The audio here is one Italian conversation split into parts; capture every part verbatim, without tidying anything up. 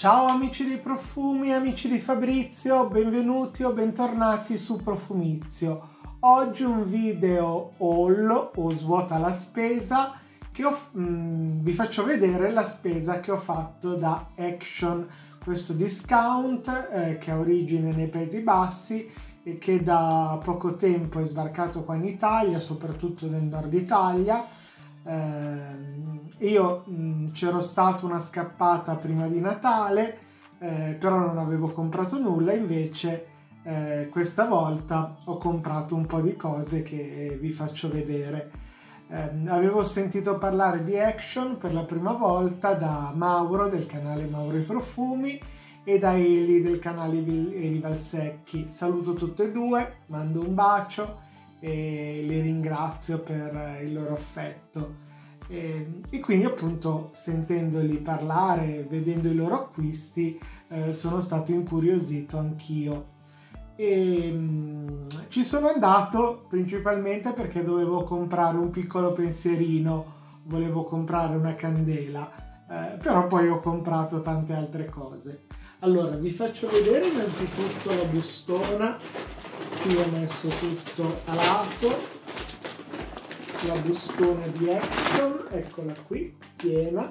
Ciao amici di Profumi, amici di Fabrizio, benvenuti o bentornati su Profumizio. Oggi un video haul o svuota la spesa che ho, mh, vi faccio vedere la spesa che ho fatto da Action, questo discount eh, che ha origine nei Paesi Bassi e che da poco tempo è sbarcato qua in Italia, soprattutto nel nord Italia. Eh, io c'ero stato una scappata prima di Natale, eh, però non avevo comprato nulla, invece eh, questa volta ho comprato un po' di cose che vi faccio vedere. Eh, avevo sentito parlare di Action per la prima volta da Mauro del canale Mauro i Profumi e da Eli del canale Eli Valsecchi. Saluto tutte e due, mando un bacio e li ringrazio per il loro affetto. E, e quindi appunto sentendoli parlare, vedendo i loro acquisti, eh, sono stato incuriosito anch'io. E mh, ci sono andato principalmente perché dovevo comprare un piccolo pensierino, volevo comprare una candela, eh, però poi ho comprato tante altre cose. Allora vi faccio vedere innanzitutto la bustona. Qui ho messo tutto a lato, la bustona di Action, eccola qui, piena,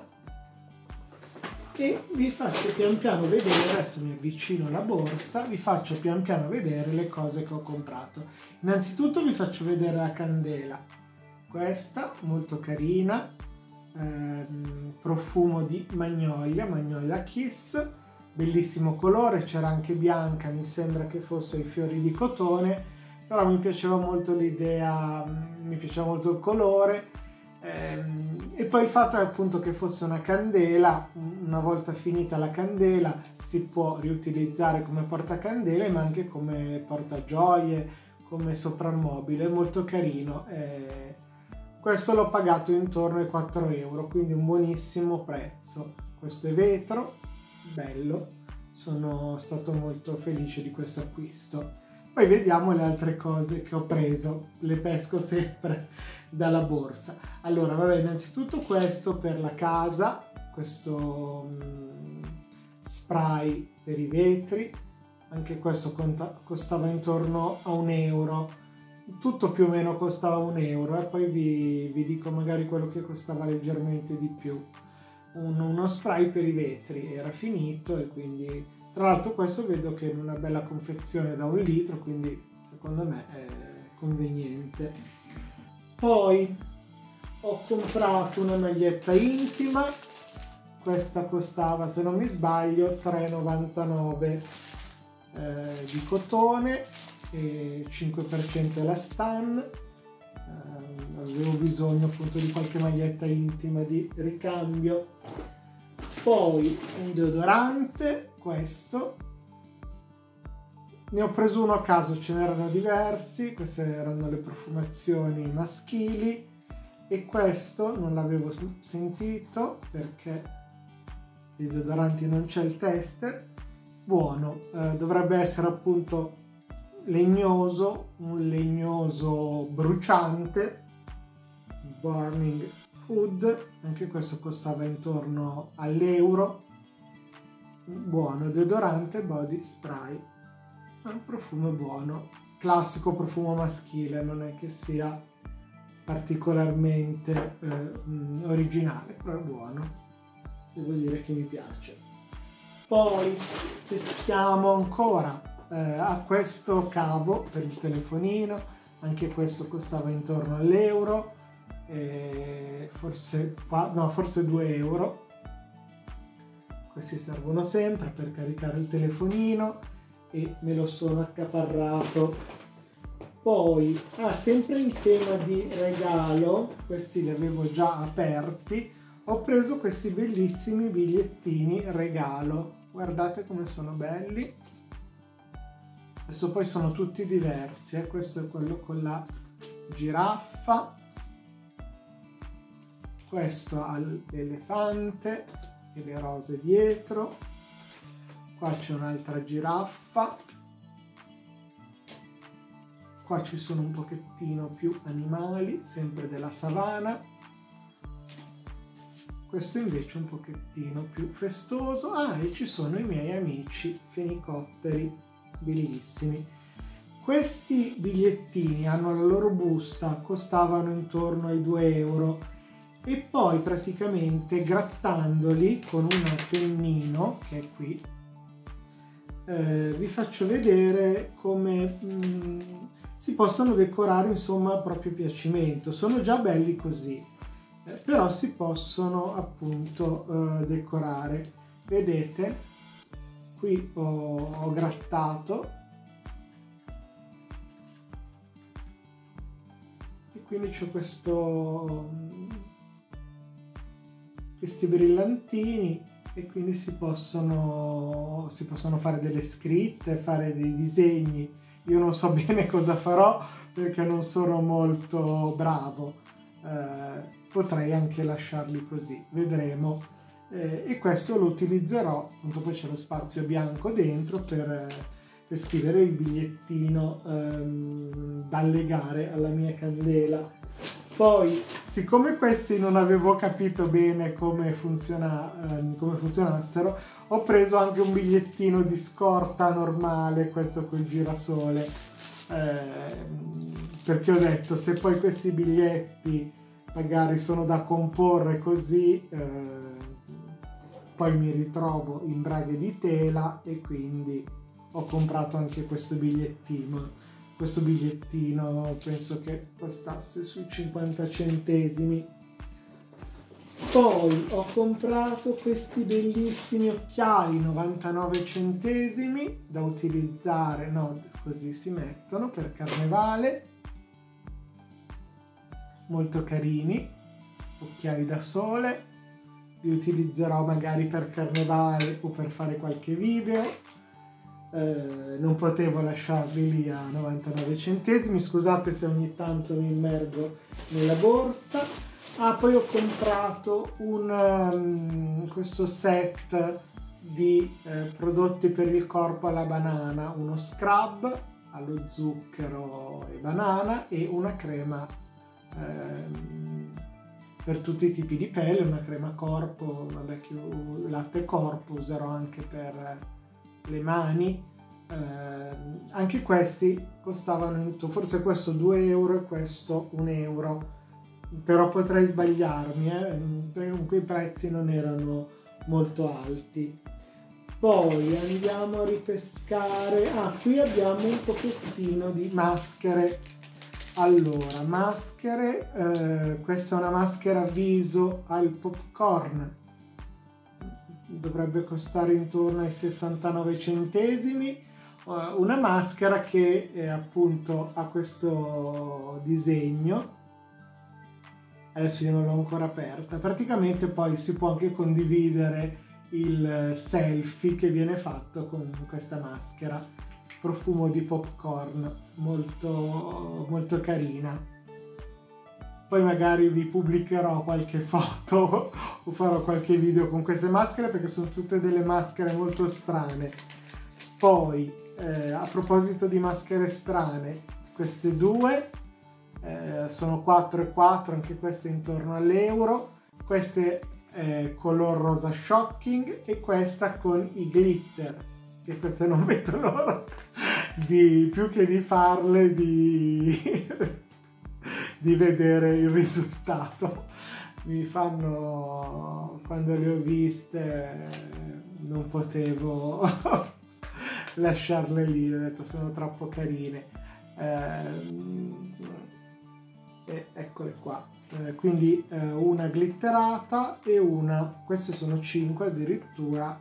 e vi faccio pian piano vedere, adesso mi avvicino alla borsa, vi faccio pian piano vedere le cose che ho comprato. Innanzitutto vi faccio vedere la candela, questa molto carina, ehm, profumo di Magnolia, Magnolia Kiss, bellissimo colore, c'era anche bianca, mi sembra che fosse i fiori di cotone, però mi piaceva molto l'idea, mi piaceva molto il colore, ehm, e poi il fatto è appunto che fosse una candela. Una volta finita la candela si può riutilizzare come portacandele ma anche come portagioie, come soprammobile, molto carino. Eh, questo l'ho pagato intorno ai quattro euro, quindi un buonissimo prezzo. Questo è vetro, bello, sono stato molto felice di questo acquisto. Poi vediamo le altre cose che ho preso, le pesco sempre dalla borsa. Allora, vabbè, innanzitutto questo per la casa, questo um, spray per i vetri, anche questo conta, costava intorno a un euro, tutto più o meno costava un euro, e poi vi, vi dico magari quello che costava leggermente di più. Un, uno spray per i vetri, era finito e quindi... Tra l'altro questo vedo che è in una bella confezione da un litro, quindi secondo me è conveniente. Poi ho comprato una maglietta intima, questa costava, se non mi sbaglio, tre e novantanove, eh, di cotone, e cinque per cento elastan. Eh, avevo bisogno appunto di qualche maglietta intima di ricambio. Poi un deodorante, questo, ne ho preso uno a caso, ce n'erano diversi, queste erano le profumazioni maschili, e questo non l'avevo sentito perché dei deodoranti non c'è il tester. Buono, eh, dovrebbe essere appunto legnoso, un legnoso bruciante, burning food, anche questo costava intorno all'euro. Buono, deodorante body spray, un profumo buono, classico profumo maschile, non è che sia particolarmente eh, originale, però è buono, devo dire che mi piace. Poi testiamo ancora eh, a questo cavo per il telefonino, anche questo costava intorno all'euro, eh, forse, no, forse due euro. Questi servono sempre per caricare il telefonino e me lo sono accaparrato. Poi, ah, sempre in tema di regalo, questi li avevo già aperti, ho preso questi bellissimi bigliettini regalo. Guardate come sono belli. Adesso poi sono tutti diversi, eh? Questo è quello con la giraffa, questo ha l'elefante e le rose dietro, qua c'è un'altra giraffa, qua ci sono un pochettino più animali, sempre della savana, questo invece un pochettino più festoso. Ah, e ci sono i miei amici fenicotteri, bellissimi. Questi bigliettini hanno la loro busta, costavano intorno ai due euro, e poi praticamente grattandoli con un pennino, che è qui, eh, vi faccio vedere come mh, si possono decorare, insomma, a proprio piacimento. Sono già belli così, eh, però si possono appunto eh, decorare. Vedete, qui ho, ho grattato, e quindi c'è questo, questi brillantini, e quindi si possono, si possono fare delle scritte, fare dei disegni. Io non so bene cosa farò perché non sono molto bravo, eh, potrei anche lasciarli così, vedremo. Eh, e questo lo utilizzerò, appunto, poi c'è lo spazio bianco dentro per, per scrivere il bigliettino ehm, da legare alla mia candela. Poi, siccome questi non avevo capito bene come, funziona, ehm, come funzionassero, ho preso anche un bigliettino di scorta normale, questo col girasole, ehm, perché ho detto, se poi questi biglietti magari sono da comporre così, eh, poi mi ritrovo in braghe di tela, e quindi ho comprato anche questo bigliettino. Questo bigliettino penso che costasse sui cinquanta centesimi. Poi ho comprato questi bellissimi occhiali, novantanove centesimi, da utilizzare, no, così si mettono per carnevale, molto carini, occhiali da sole, li utilizzerò magari per carnevale o per fare qualche video. Eh, non potevo lasciarli lì a novantanove centesimi, scusate se ogni tanto mi immergo nella borsa. Ah, poi ho comprato un, um, questo set di eh, prodotti per il corpo alla banana, uno scrub allo zucchero e banana, e una crema ehm, per tutti i tipi di pelle, una crema corpo, vabbè, latte corpo, userò anche per le mani. Eh, anche questi costavano, forse questo due euro e questo un euro, però potrei sbagliarmi, eh, perché comunque i prezzi non erano molto alti. Poi andiamo a ripescare. Ah, qui abbiamo un pochettino di maschere. Allora, maschere, eh, questa è una maschera viso al popcorn, dovrebbe costare intorno ai sessantanove centesimi, una maschera che eh, appunto ha questo disegno. Adesso io non l'ho ancora aperta. Praticamente poi si può anche condividere il selfie che viene fatto con questa maschera. Profumo di popcorn, molto, molto carina. Poi magari vi pubblicherò qualche foto o farò qualche video con queste maschere, perché sono tutte delle maschere molto strane. Poi eh, a proposito di maschere strane, queste due eh, sono quattro e quattro, anche queste intorno all'euro. Queste eh, color rosa shocking, e questa con i glitter, che queste non vedo l'ora di, più che di farle, di, di vedere il risultato. Mi fanno, quando le ho viste non potevo lasciarle lì, ho detto sono troppo carine. Eh, e eccole qua. Eh, quindi eh, una glitterata e una, queste sono cinque addirittura,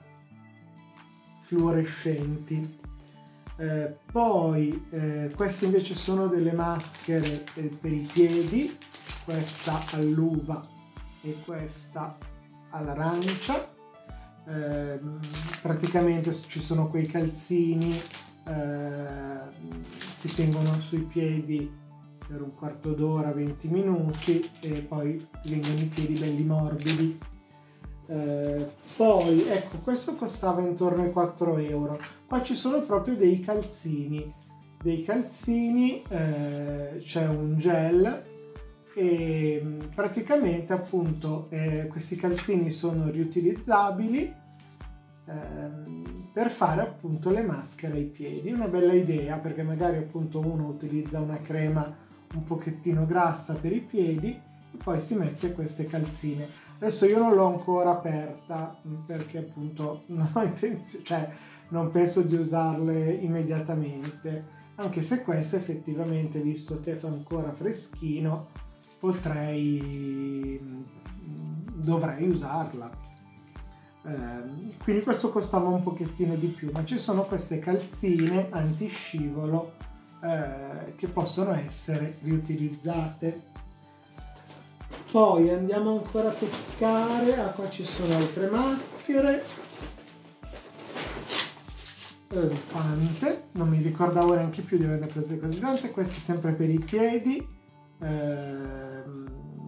fluorescenti. Eh, poi eh, queste invece sono delle maschere eh, per i piedi, questa all'uva e questa all'arancia. Eh, praticamente ci sono quei calzini, eh, si tengono sui piedi per un quarto d'ora, venti minuti, e poi vengono i piedi belli morbidi. Eh, poi ecco, questo costava intorno ai quattro euro. Qua ci sono proprio dei calzini, dei calzini, eh, c'è un gel e praticamente appunto eh, questi calzini sono riutilizzabili ehm, per fare appunto le maschere ai piedi. Una bella idea, perché magari appunto uno utilizza una crema un pochettino grassa per i piedi e poi si mette queste calzine. Adesso io non l'ho ancora aperta perché appunto non ho intenzione, cioè non penso di usarle immediatamente, anche se questa effettivamente, visto che fa ancora freschino, potrei, dovrei usarla. Eh, quindi questo costava un pochettino di più, ma ci sono queste calzine antiscivolo eh, che possono essere riutilizzate. Poi andiamo ancora a pescare. Ah, qua ci sono altre maschere. Elefante, non mi ricordavo neanche più di averne prese così tante. Queste sempre per i piedi, ehm,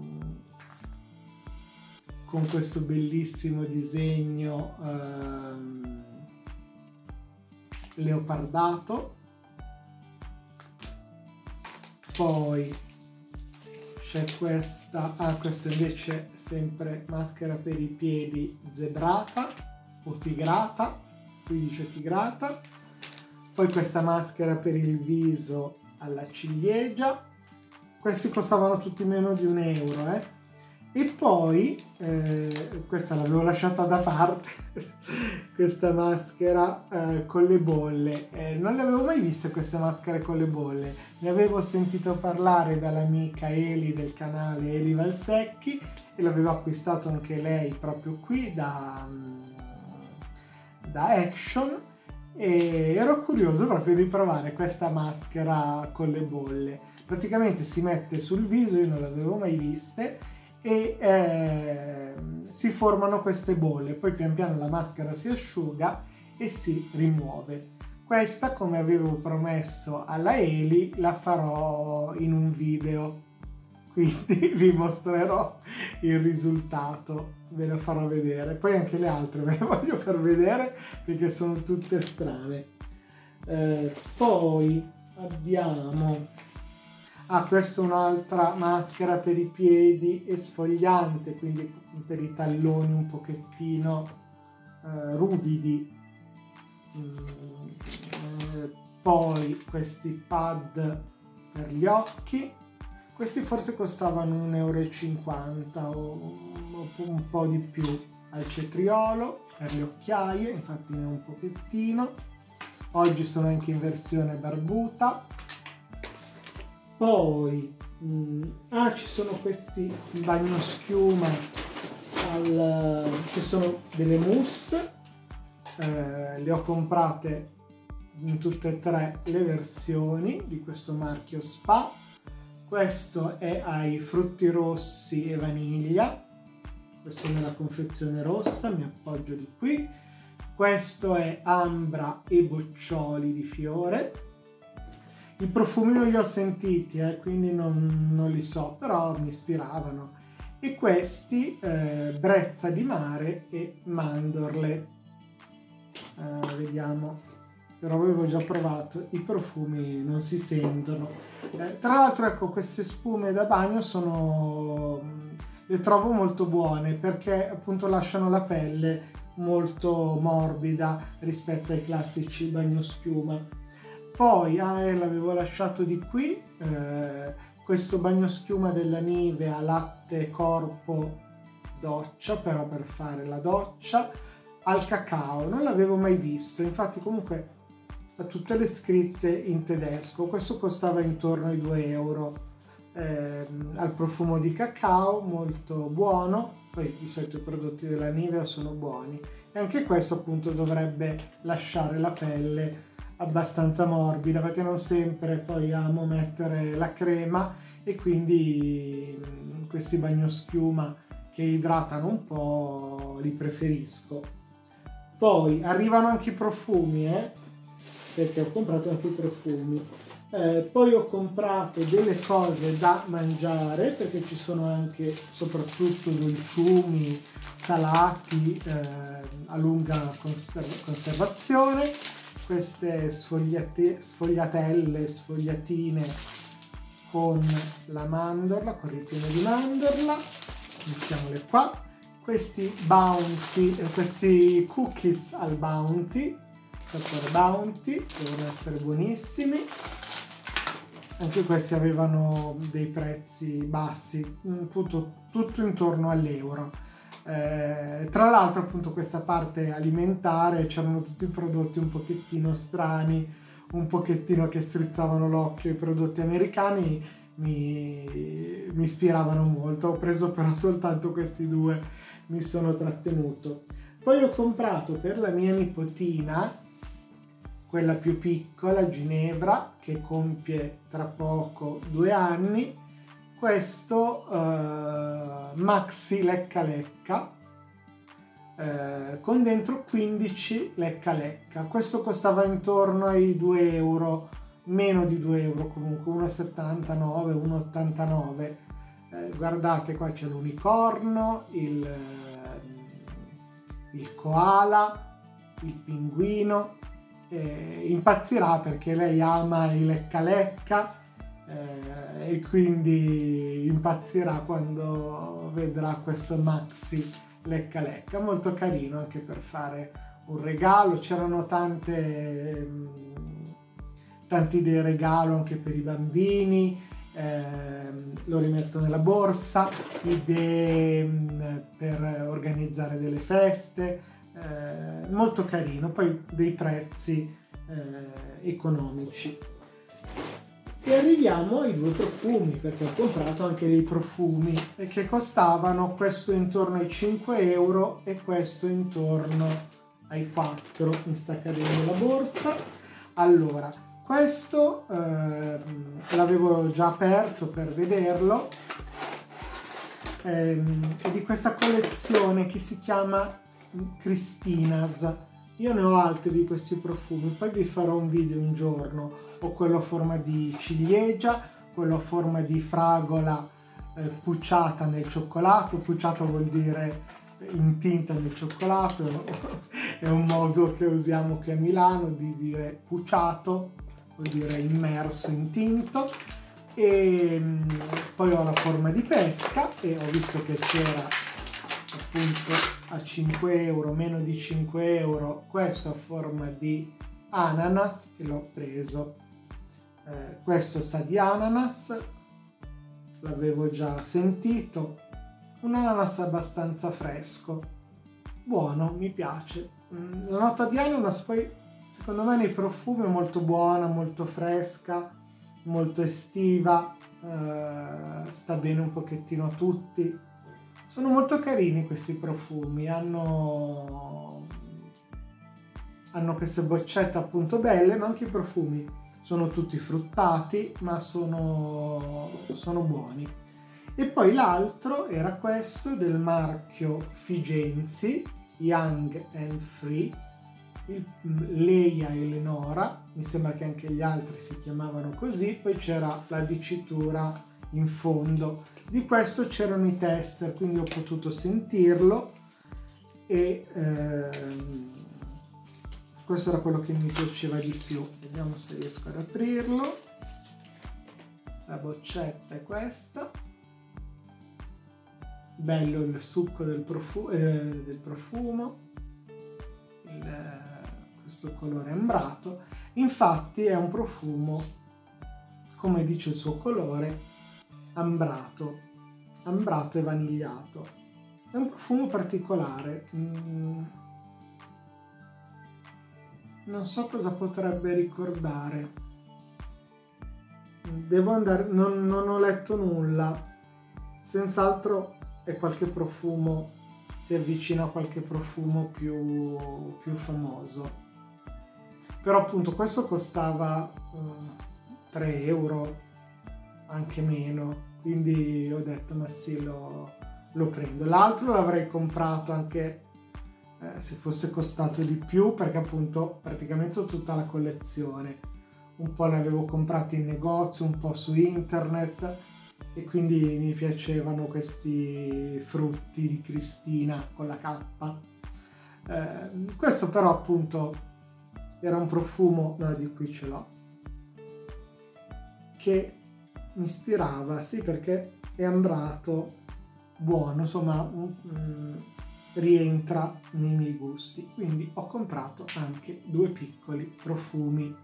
con questo bellissimo disegno ehm, leopardato. Poi c'è questa, ah questa invece sempre maschera per i piedi zebrata o tigrata, qui dice tigrata. Poi questa maschera per il viso alla ciliegia, questi costavano tutti meno di un euro eh. E poi eh, questa l'avevo lasciata da parte questa maschera eh, con le bolle, eh, non le avevo mai viste queste maschere con le bolle, ne avevo sentito parlare dall'amica Eli del canale Eli Valsecchi e l'avevo acquistato anche lei proprio qui da, da Action, e ero curioso proprio di provare questa maschera con le bolle. Praticamente si mette sul viso, io non l'avevo mai viste, e eh, si formano queste bolle, poi pian piano la maschera si asciuga e si rimuove. Questa, come avevo promesso alla Eli, la farò in un video, quindi vi mostrerò il risultato, ve lo farò vedere. Poi anche le altre ve le voglio far vedere perché sono tutte strane. Eh, poi abbiamo Ah, questa è un'altra maschera per i piedi esfoliante, quindi per i talloni un pochettino eh, ruvidi. Mm, eh, poi questi pad per gli occhi, questi forse costavano un euro e cinquanta o, o un po' di più, al cetriolo per le occhiaie, infatti ne ho un pochettino. Oggi sono anche in versione barbuta. Poi mh, ah, ci sono questi bagnoschiuma al, che sono delle mousse, eh, le ho comprate in tutte e tre le versioni di questo marchio Spa. Questo è ai frutti rossi e vaniglia, questo è nella confezione rossa, mi appoggio di qui. Questo è ambra e boccioli di fiore. I profumi non li ho sentiti, eh, quindi non, non li so, però mi ispiravano. E questi, eh, brezza di mare e mandorle. Eh, vediamo, però avevo già provato, i profumi non si sentono. Eh, tra l'altro, ecco, queste spume da bagno sono, le trovo molto buone perché appunto lasciano la pelle molto morbida rispetto ai classici bagnoschiuma. Poi ah, eh, l'avevo lasciato di qui, eh, questo bagnoschiuma della Nivea latte corpo doccia, però per fare la doccia, al cacao, non l'avevo mai visto, infatti comunque ha tutte le scritte in tedesco. Questo costava intorno ai due euro, eh, al profumo di cacao, molto buono. Poi di solito i prodotti della Nivea sono buoni, e anche questo appunto dovrebbe lasciare la pelle abbastanza morbida, perché non sempre poi amo mettere la crema e quindi questi bagnoschiuma che idratano un po' li preferisco. Poi arrivano anche i profumi, eh? Perché ho comprato anche i profumi. Eh, poi ho comprato delle cose da mangiare, perché ci sono anche soprattutto dolciumi, salati eh, a lunga conserv- conservazione. Queste sfogliate- sfogliatelle, sfogliatine con la mandorla, con il ripieno di mandorla, mettiamole qua. Questi bounty, eh, questi cookies al bounty, sapore bounty, devono essere buonissimi. Anche questi avevano dei prezzi bassi, tutto, tutto intorno all'euro. Eh, tra l'altro appunto questa parte alimentare c'erano tutti i prodotti un pochettino strani, un pochettino che strizzavano l'occhio. I prodotti americani mi, mi ispiravano molto, ho preso però soltanto questi due, mi sono trattenuto. Poi ho comprato per la mia nipotina, quella più piccola, Ginevra, che compie tra poco due anni, questo uh, Maxi Lecca Lecca uh, con dentro quindici Lecca Lecca. Questo costava intorno ai due euro, meno di due euro comunque, uno virgola settantanove, uno virgola ottantanove. Eh, guardate, qua c'è l'unicorno, il, il koala, il pinguino. Eh, impazzirà perché lei ama i Lecca Lecca, eh, e quindi impazzirà quando vedrà questo Maxi Lecca Lecca, molto carino anche per fare un regalo. C'erano tante tanti idee regalo anche per i bambini, eh, lo rimetto nella borsa, idee mh, per organizzare delle feste, eh, molto carino, poi dei prezzi eh, economici. E arriviamo ai due profumi, perché ho comprato anche dei profumi che costavano, questo intorno ai cinque euro e questo intorno ai quattro. Mi sta cadendo la borsa. Allora, questo eh, l'avevo già aperto per vederlo, eh, è di questa collezione che si chiama Christina's. Io ne ho altri di questi profumi, poi vi farò un video un giorno. Ho quello a forma di ciliegia, quello a forma di fragola eh, pucciata nel cioccolato. Pucciato vuol dire intinta nel cioccolato, è un modo che usiamo qui a Milano di dire pucciato, vuol dire immerso, intinto. E mh, poi ho la forma di pesca e ho visto che c'era appunto a cinque euro, meno di cinque euro, questo a forma di ananas e l'ho preso. Eh, questo sa di ananas, l'avevo già sentito, un ananas abbastanza fresco, buono, mi piace. La nota di ananas poi secondo me nei profumi è molto buona, molto fresca, molto estiva, eh, sta bene un pochettino a tutti. Sono molto carini questi profumi, hanno, hanno queste boccette appunto belle, ma anche i profumi sono tutti fruttati, ma sono, sono buoni. E poi l'altro era questo del marchio Figenzi, Young and Free, il, Leia e Eleonora, mi sembra che anche gli altri si chiamavano così, poi c'era la dicitura in fondo. Di questo c'erano i tester, quindi ho potuto sentirlo e ehm, questo era quello che mi piaceva di più. Vediamo se riesco ad aprirlo. La boccetta è questa, bello il succo del, profu- eh, del profumo, il, eh, questo colore ambrato. Infatti è un profumo, come dice il suo colore, ambrato, ambrato e vanigliato. È un profumo particolare, mm, non so cosa potrebbe ricordare, devo andare, non, non ho letto nulla, senz'altro è qualche profumo, si avvicina a qualche profumo più, più famoso, però appunto questo costava uh, tre euro, anche meno, quindi ho detto ma sì, lo, lo prendo. L'altro l'avrei comprato anche eh, se fosse costato di più, perché appunto praticamente ho tutta la collezione, un po' ne avevo comprati in negozio, un po' su internet, e quindi mi piacevano questi frutti di Cristina con la K. Eh, questo però appunto era un profumo, no, di qui ce l'ho, che mi ispirava, sì, perché è ambrato, buono, insomma, um, rientra nei miei gusti. Quindi ho comprato anche due piccoli profumi.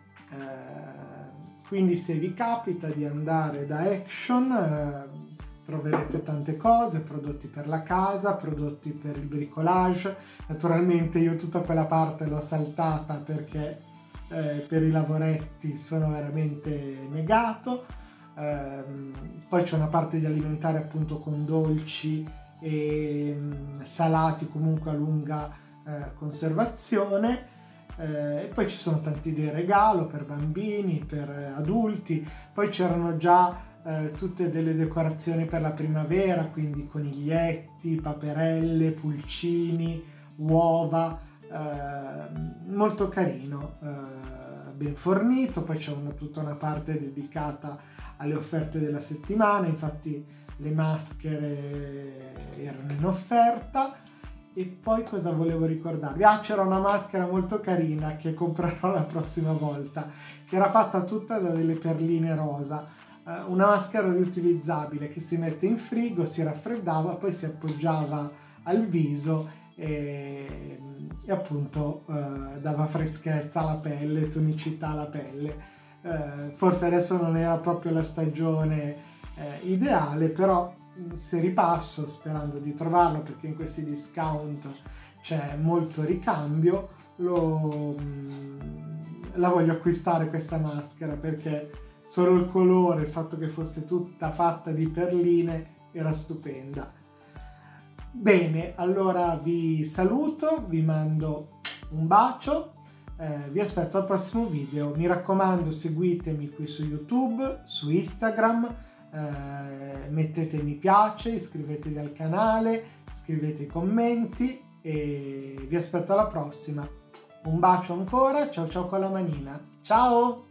Eh, quindi se vi capita di andare da Action, eh, troverete tante cose, prodotti per la casa, prodotti per il bricolage. Naturalmente io tutta quella parte l'ho saltata perché eh, per i lavoretti sono veramente negato. Eh, poi c'è una parte di alimentare appunto con dolci e mh, salati comunque a lunga eh, conservazione. Eh, e poi ci sono tanti dei regalo per bambini, per eh, adulti. Poi c'erano già Eh, tutte delle decorazioni per la primavera, quindi coniglietti, paperelle, pulcini, uova, eh, molto carino, eh, ben fornito. Poi c'è una, tutta una parte dedicata alle offerte della settimana, infatti le maschere erano in offerta. E poi cosa volevo ricordarvi? Ah, c'era una maschera molto carina che comprerò la prossima volta, che era fatta tutta da delle perline rosa. Una maschera riutilizzabile che si mette in frigo, si raffreddava, poi si appoggiava al viso e, e appunto eh, dava freschezza alla pelle, tonicità alla pelle. Eh, forse adesso non era proprio la stagione eh, ideale, però se ripasso, sperando di trovarlo perché in questi discount c'è molto ricambio, lo, la voglio acquistare questa maschera perché solo il colore, il fatto che fosse tutta fatta di perline era stupenda. Bene, allora vi saluto, vi mando un bacio, eh, vi aspetto al prossimo video. Mi raccomando, seguitemi qui su YouTube, su Instagram, eh, mettete mi piace, iscrivetevi al canale, scrivete i commenti e vi aspetto alla prossima. Un bacio ancora, ciao ciao con la manina, ciao!